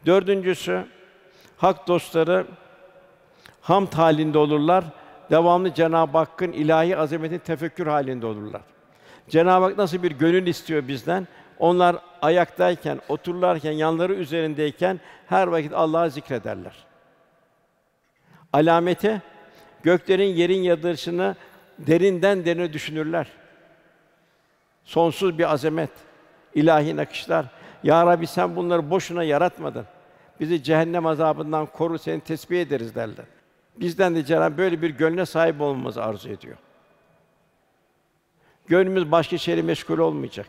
Dördüncüsü, hak dostları hamd halinde olurlar. Devamlı Cenab-ı Hakk'ın ilahi azametini tefekkür halinde olurlar. Cenab-ı Hak nasıl bir gönül istiyor bizden? Onlar ayaktayken, otururlarken, yanları üzerindeyken her vakit Allah'ı zikrederler. Alameti, göklerin yerin yaratılışını derinden derine düşünürler. Sonsuz bir azamet, ilahi nakışlar. Ya Rabbi sen bunları boşuna yaratmadın. Bizi cehennem azabından koru, seni tesbih ederiz derler. Bizden de Cenab-ı böyle bir gönle sahip olmamızı arzu ediyor. Gönlümüz başka şeyle meşgul olmayacak.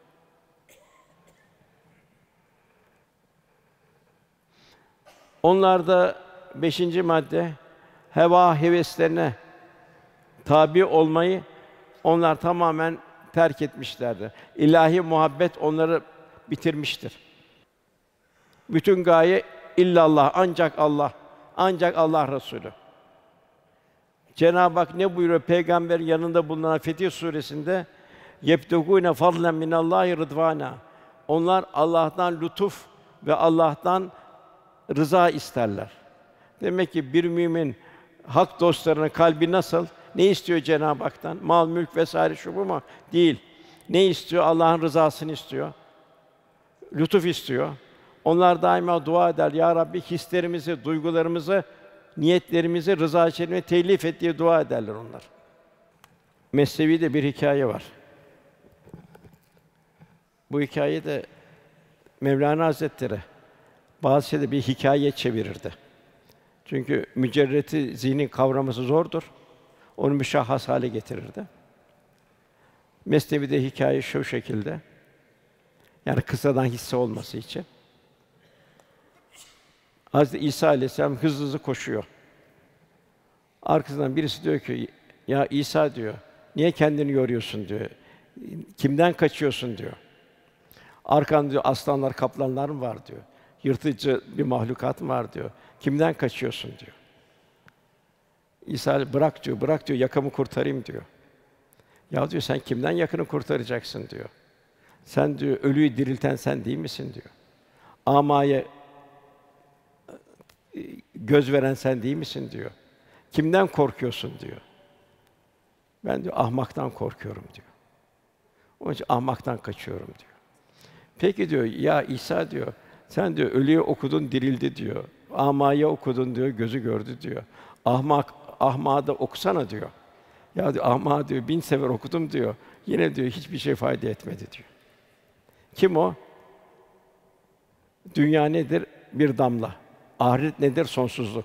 Onlarda beşinci madde, heva heveslerine tabi olmayı onlar tamamen terk etmişlerdir. İlahi muhabbet onları bitirmiştir. Bütün gaye illallah, ancak Allah, ancak Allah Resulü. Cenab-ı Hak ne buyuruyor peygamber yanında bulunan Fetih Sûresinde? "Yebtegûne fadlen minallâhi rıdvâna." Onlar Allah'tan lütuf ve Allah'tan rıza isterler. Demek ki bir mümin hak dostlarının kalbi nasıl? Ne istiyor Cenab-ı Hak'tan? Mal, mülk vesaire şu bu mu? Değil. Ne istiyor? Allah'ın rızasını istiyor. Lütuf istiyor. Onlar daima dua eder. Ya Rabbi hislerimizi, duygularımızı, niyetlerimizi rıza-i şerifine telif et diye dua ederler onlar. Mesnevi'de bir hikâye var. Bu hikâye de Mevlana Hazretleri bazı şeyleri bir hikâye çevirirdi. Çünkü mücerreti zihnin kavraması zordur. Onu müşahhas hale getirirdi. Mesnevi'de hikâye şu şekilde. Yani kıssadan hisse olması için. Hazreti İsa Aleyhisselam hızlı hızlı koşuyor. Arkasından birisi diyor ki, "Ya İsa," diyor, "niye kendini yoruyorsun?" diyor. "Kimden kaçıyorsun?" diyor. "Arkanda," diyor, "aslanlar, kaplanlar mı var?" diyor. "Yırtıcı bir mahlukat mı var?" diyor. "Kimden kaçıyorsun?" diyor. İsa, "Bırak," diyor, "bırak," diyor, "yakamı kurtarayım." diyor. "Ya," diyor, "sen kimden yakanı kurtaracaksın?" diyor. "Sen," diyor, "ölüyü dirilten sen değil misin?" diyor. "Âmaya göz veren sen değil misin?" diyor. "Kimden korkuyorsun?" diyor. "Ben," diyor, "ahmaktan korkuyorum." diyor. "Onun için ahmaktan kaçıyorum." diyor. "Peki," diyor, "ya İsa," diyor, "sen," diyor, "ölüye okudun, dirildi." diyor. "Âmaya okudun," diyor, "gözü gördü." diyor. "Ahmağa da okusana." diyor. "Ya," diyor, "ahmağa," diyor, "1000 sefer okudum." diyor. "Yine," diyor, "hiçbir şey fayda etmedi." diyor. Kim o? Dünya nedir? Bir damla. Ahiret nedir? Sonsuzluk.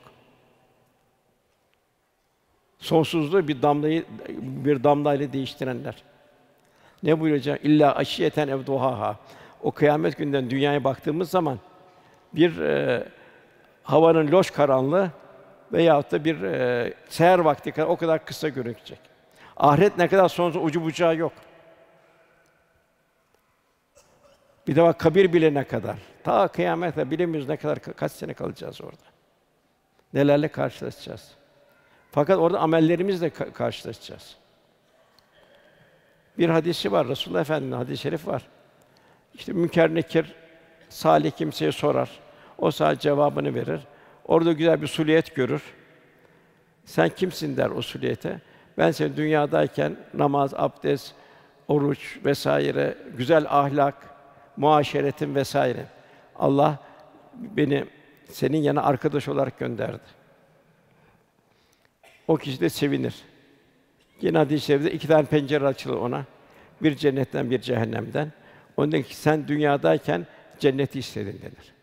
Sonsuzluğu bir damlayla değiştirenler. Ne buyuracak? "İlla aşiyeten ev duhaha." O kıyamet günden dünyaya baktığımız zaman bir havanın loş karanlığı veyahut da bir seher vakti kadar o kadar kısa görünecek. Ahiret ne kadar sonsuz, ucu bucağı yok. Bir de bak kabir bile ne kadar. Ta kıyamete bilemiyoruz ne kadar kaç sene kalacağız orada. Nelerle karşılaşacağız. Fakat orada amellerimizle karşılaşacağız. Bir hadisi var, Resulullah Efendimiz'in hadis-i şerif var. İşte Münker Nekir salih kimseye sorar. O saat cevabını verir. Orada güzel bir suliyet görür. "Sen kimsin?" der o suliyete. "Ben seni dünyadayken namaz, abdest, oruç vesaire, güzel ahlak, muaşeretin vesaire. Allah beni senin yanına arkadaş olarak gönderdi." O kişi de sevinir. Yine hadis-i şerifte 2 tane pencere açılır ona. Bir cennetten, bir cehennemden. Onun der ki, "Sen dünyadayken cenneti istedin." denir.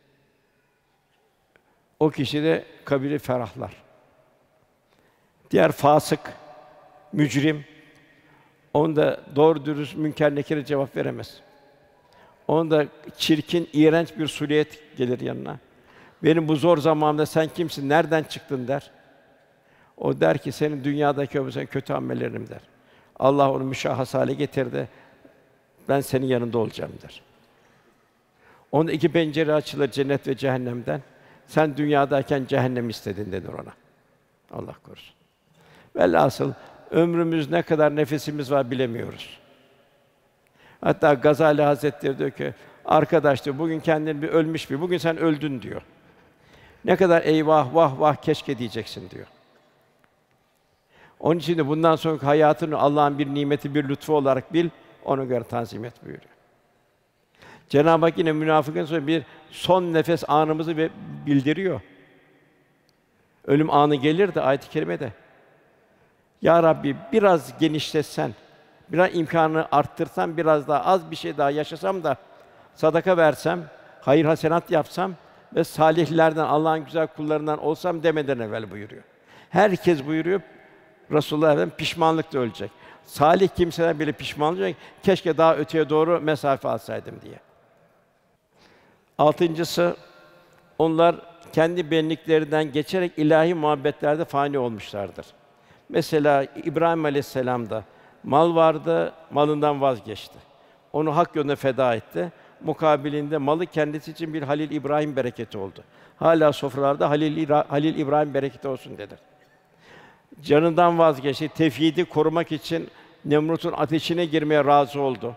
O kişi de kabri ferahlar. Diğer fasık, mücrim, onda doğru dürüst Münker Nekir'e cevap veremez. Onda çirkin, iğrenç bir suliyet gelir yanına. "Benim bu zor zamanımda sen kimsin, nereden çıktın?" der. O der ki, "Senin dünyadaki o kötü amellerinim." der. Allah onu müşahhas hale getirdi. "Ben senin yanında olacağım." der. Onda 2 pencere açılır cennet ve cehennemden. "Sen dünyadayken cehennem istedin." denir ona. Allah korusun. Velhasıl ömrümüz ne kadar nefesimiz var bilemiyoruz. Hatta Gazali Hazretleri diyor ki, Arkadaş diyor, bugün kendini bir ölmüş bugün sen öldün diyor. Ne kadar eyvah, vah vah keşke diyeceksin diyor. Onun için de bundan sonraki hayatını Allah'ın bir nimeti, bir lütfu olarak bil, ona göre tanzim et buyuruyor. Cenab-ı Hak yine münafıkın sonra bir son nefes anımızı bildiriyor. Ölüm anı gelir de ayet-i kerimede. Ya Rabbi biraz genişletsen, biraz imkânını arttırsan, biraz daha az bir şey daha yaşasam da sadaka versem, hayır hasenat yapsam ve salihlerden, Allah'ın güzel kullarından olsam demeden evvel buyuruyor. Herkes buyuruyor, Resulullah Efendimiz pişmanlıkla ölecek. Salih kimseler bile pişman olacak. Keşke daha öteye doğru mesafe alsaydım diye. Altıncısı, onlar kendi benliklerinden geçerek ilahi muhabbetlerde fani olmuşlardır. Mesela İbrahim Aleyhisselam'da mal vardı, malından vazgeçti. Onu hak yoluna feda etti. Mukabilinde malı kendisi için bir Halil İbrahim bereketi oldu. Hâlâ sofralarda Halil İbrahim bereketi olsun dedi. Canından vazgeçti. Tevhîd'i korumak için Nemrut'un ateşine girmeye razı oldu.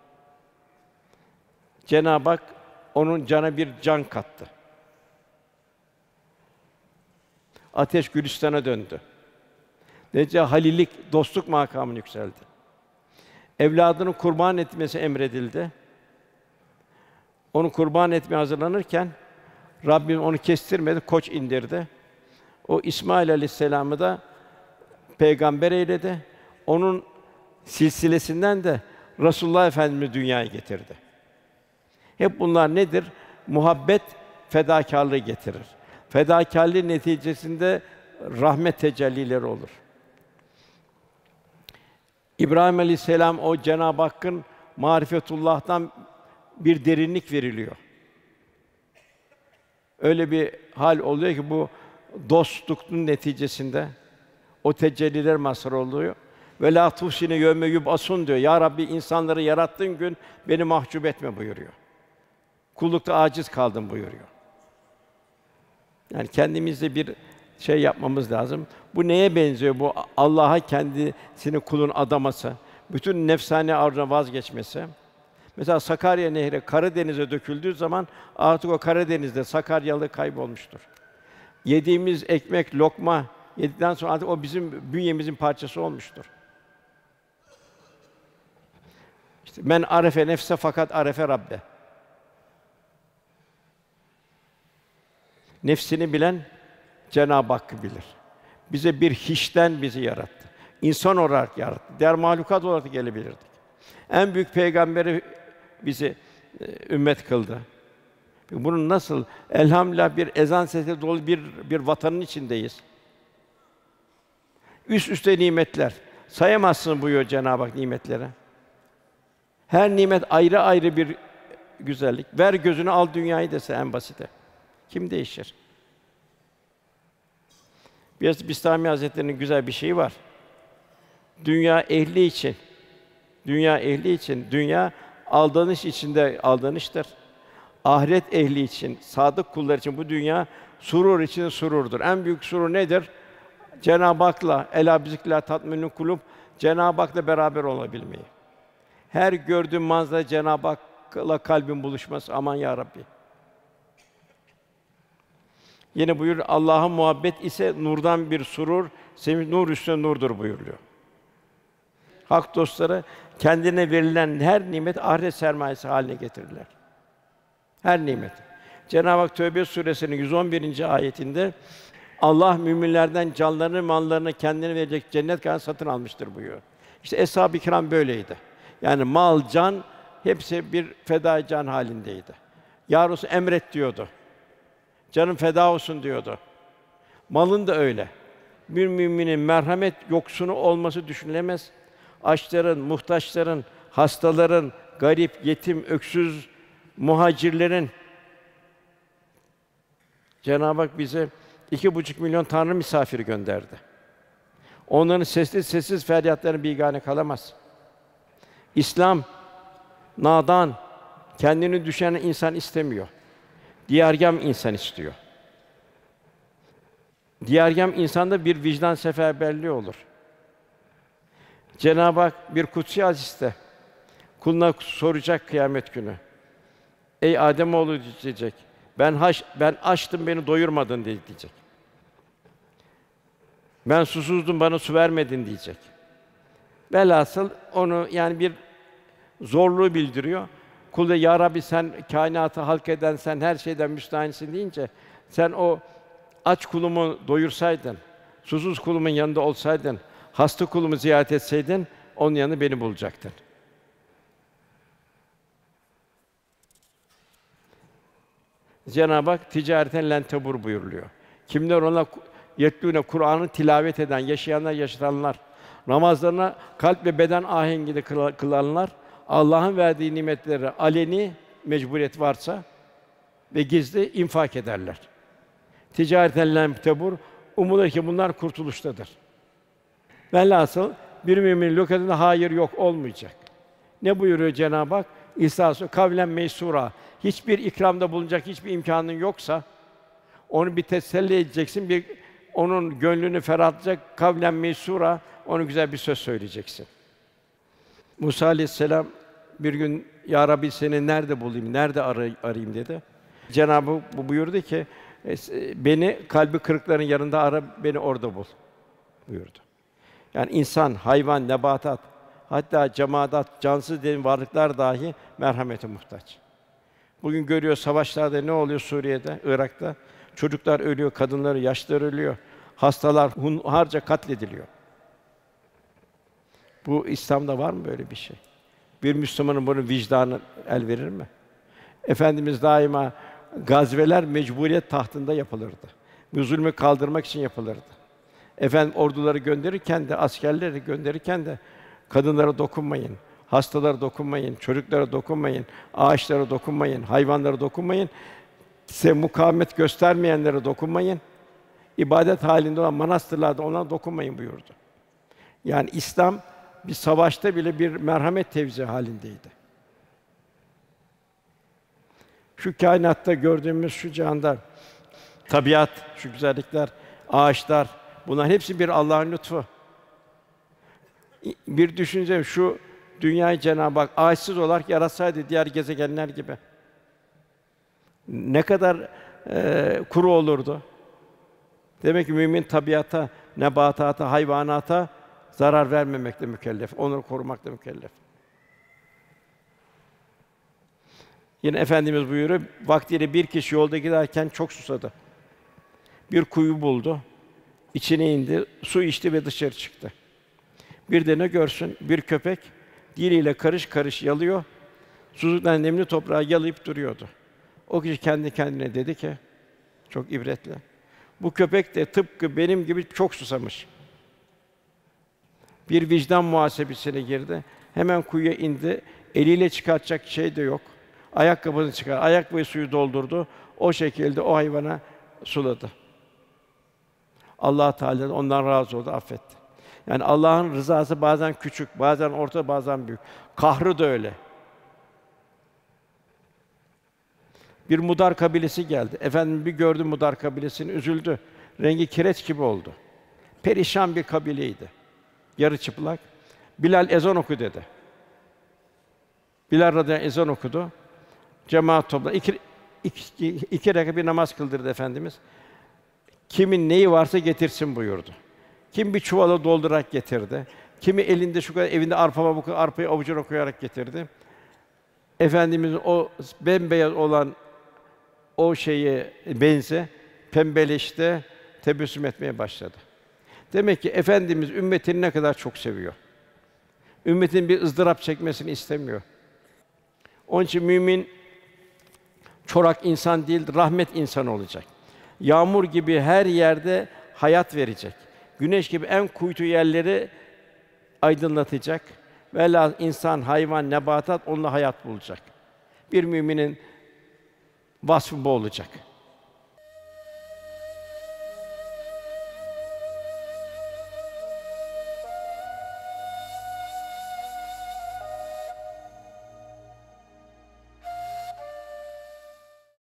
Cenab-ı Hak onun cana bir can kattı. Ateş Gülistan'a döndü. Nece halillik, dostluk makamına yükseldi. Evladını kurban etmesi emredildi. Onu kurban etmeye hazırlanırken Rabbim onu kestirmedi, koç indirdi. O İsmail Aleyhisselam'ı da peygamber eyledi. Onun silsilesinden de Resulullah Efendimiz dünyaya getirdi. Hep bunlar nedir? Muhabbet fedakârlığı getirir. Fedakârlığın neticesinde rahmet tecellileri olur. İbrahim Aleyhisselam o Cenab-ı Hakk'ın marifetullah'tan bir derinlik veriliyor. Öyle bir hal oluyor ki bu dostluğun neticesinde o tecelliler mazhar oluyor. Ve lâ tuhsine yevme yub'asûn diyor. Ya Rabbi insanları yarattığın gün beni mahcup etme buyuruyor. Kullukta aciz kaldım buyuruyor. Yani kendimizde bir şey yapmamız lazım. Bu neye benziyor? Bu Allah'a kendisini kulun adaması, bütün nefsani arzudan vazgeçmesi. Mesela Sakarya Nehri Karadeniz'e döküldüğü zaman artık o Karadeniz'de Sakaryalı kaybolmuştur. Yediğimiz ekmek, lokma yedikten sonra artık o bizim bünyemizin parçası olmuştur. İşte men arefe nefse fakat arefe Rabbe. Nefsini bilen Cenab-ı Hakk'ı bilir. Bize bir hiçten bizi yarattı. İnsan olarak yarattı. Diğer mahlukat olarak gelebilirdik. En büyük peygamberi bizi ümmet kıldı. Bunun nasıl elhamdülillah bir ezan sesiyle dolu bir vatanın içindeyiz. Üst üste nimetler. Sayamazsın buyuruyor Cenab-ı Hak nimetleri. Her nimet ayrı ayrı bir güzellik. Ver gözünü al dünyayı dese en basiti. Kim değişir? Bistami Hazretleri'nin güzel bir şeyi var. Dünya ehli için, dünya aldanış içinde aldanıştır. Ahiret ehli için, sadık kullar için bu dünya surur için sururdur. En büyük surur nedir? Cenab-ı Hak'la elâ bizikrillah tatminül kulûb, Cenab-ı Hak'la beraber olabilmeyi. Her gördüğün manzara Cenab-ı Hak'la kalbin buluşması. Aman ya Rabbi. Yine buyuruyor Allah'a muhabbet ise nurdan bir surur, sevinç nur üstüne nurdur buyuruluyor. Hak dostları kendine verilen her nimet ahiret sermayesi haline getirirler. Her nimet. Cenab-ı Hak Tevbe suresinin 111. ayetinde Allah müminlerden canlarını, mallarını kendine verecek cennet kadar satın almıştır buyuruyor. İşte eshab-ı kiram böyleydi. Yani mal, can hepsi bir feda can halindeydi. Ya Resul emret diyordu. Canım feda olsun diyordu. Malın da öyle. Bir müminin merhamet yoksunu olması düşünülemez. Açların, muhtaçların, hastaların, garip, yetim, öksüz, muhacirlerin Cenab-ı Hak bize 2,5 milyon Tanrı misafiri gönderdi. Onların sessiz sessiz feryatlarına bigane kalamaz. İslam nadan, kendini düşen insan istemiyor. Diyargâm insan istiyor. Diyargâm insanda bir vicdan seferberliği olur. Cenab-ı Hak bir kutsi hadiste kuluna soracak kıyamet günü. Ey Âdemoğlu diyecek. Ben açtım beni doyurmadın diyecek. Ben susuzdum bana su vermedin diyecek. Velhasıl onu yani bir zorluğu bildiriyor. Kul de ya Rabbi sen kainatı halk eden, sen her şeyden müstahnisin deyince sen o aç kulumu doyursaydın, susuz kulumun yanında olsaydın, hasta kulumu ziyaret etseydin, onun yanında beni bulacaktın. Cenab-ı Hak ticareten len tebur buyuruluyor. Kimler ona yetlûne Kur'an'ı tilavet eden, yaşayanlar, yaşatanlar, namazlarına kalp ve beden ahenginde kılanlar, Allah'ın verdiği nimetleri aleni mecburiyet varsa ve gizli infak ederler. Ticareten len tebur umulur ki bunlar kurtuluştadır. Velhasıl bir müminin lügatında hayır yok olmayacak. Ne buyuruyor Cenab-ı Hak? İsa'sı kavlen meysûrâ. Hiçbir ikramda bulunacak hiçbir imkânın yoksa onu bir teselli edeceksin, onun gönlünü ferahlatacak kavlen meysûrâ, ona güzel bir söz söyleyeceksin. Musa aleyhisselam bir gün ya Rabbi seni nerede bulayım, nerede arayayım dedi. Cenab-ı Hak buyurdu ki beni kalbi kırıkların yanında ara, beni orada bul buyurdu. Yani insan, hayvan, nebatat, hatta cemaat, cansız dediğim varlıklar dahi merhamete muhtaç. Bugün görüyor savaşlarda ne oluyor Suriye'de, Irak'ta? Çocuklar ölüyor, kadınlar, yaşlılar ölüyor. Hastalar hunharca katlediliyor. Bu İslam'da var mı böyle bir şey? Bir Müslümanın bunun vicdanı el verir mi? Efendimiz daima gazveler mecburiyet tahtında yapılırdı. Bu zulmü kaldırmak için yapılırdı. Efendim orduları gönderirken de, askerleri gönderirken de kadınlara dokunmayın, hastalara dokunmayın, çocuklara dokunmayın, ağaçlara dokunmayın, hayvanlara dokunmayın, size mukavemet göstermeyenlere dokunmayın, ibadet halinde olan manastırlarda onlara dokunmayın buyurdu. Yani İslam bir savaşta bile bir merhamet tevzi halindeydi. Şu kainatta gördüğümüz şu cihanda tabiat, şu güzellikler, ağaçlar, bunların hepsi bir Allah'ın lütfu. Bir düşünce şu dünyayı Cenab-ı Hak ağaçsız olarak yaratsaydı diğer gezegenler gibi. Ne kadar kuru olurdu. Demek ki mümin tabiata, nebatata, hayvanata zarar vermemekle mükellef, onları korumakla mükellef. Yine Efendimiz buyuruyor, vaktiyle bir kişi yolda giderken çok susadı. Bir kuyu buldu, içine indi, su içti ve dışarı çıktı. Bir de ne görsün, bir köpek diliyle karış karış yalıyor, susuzluktan nemli toprağı yalayıp duruyordu. O kişi kendi kendine dedi ki, çok ibretli, bu köpek de tıpkı benim gibi çok susamış. Bir vicdan muhasebesine girdi, hemen kuyuya indi, eliyle çıkartacak şey de yok. Ayakkabısını çıkar, ayakkabıyı suyu doldurdu, o şekilde o hayvana suladı. Allah Teala da ondan razı oldu, affetti. Yani Allah'ın rızası bazen küçük, bazen orta, bazen büyük. Kahrı da öyle. Bir Mudar kabilesi geldi. Efendim bir gördü Mudar kabilesini, üzüldü. Rengi kireç gibi oldu. Perişan bir kabileydi. Yarı çıplak. Bilal ezan oku dedi. Bilal radıyallahu anh ezan okudu. Cemaat topladı. İki rekat bir namaz kıldırdı Efendimiz. Kimin neyi varsa getirsin buyurdu. Kim bir çuvala doldurarak getirdi. Kimi elinde şu kadar evinde arpa var, bu kadar arpayı avucuna koyarak getirdi. Efendimizin o bembeyaz olan o benzi pembeleşti, tebessüm etmeye başladı. Demek ki Efendimiz ümmetini ne kadar çok seviyor. Ümmetin bir ızdırap çekmesini istemiyor. Onun için mümin çorak insan değil, rahmet insanı olacak. Yağmur gibi her yerde hayat verecek. Güneş gibi en kuytu yerleri aydınlatacak. Velhâsıl insan, hayvan, nebatat onunla hayat bulacak. Bir müminin vasfı bu olacak.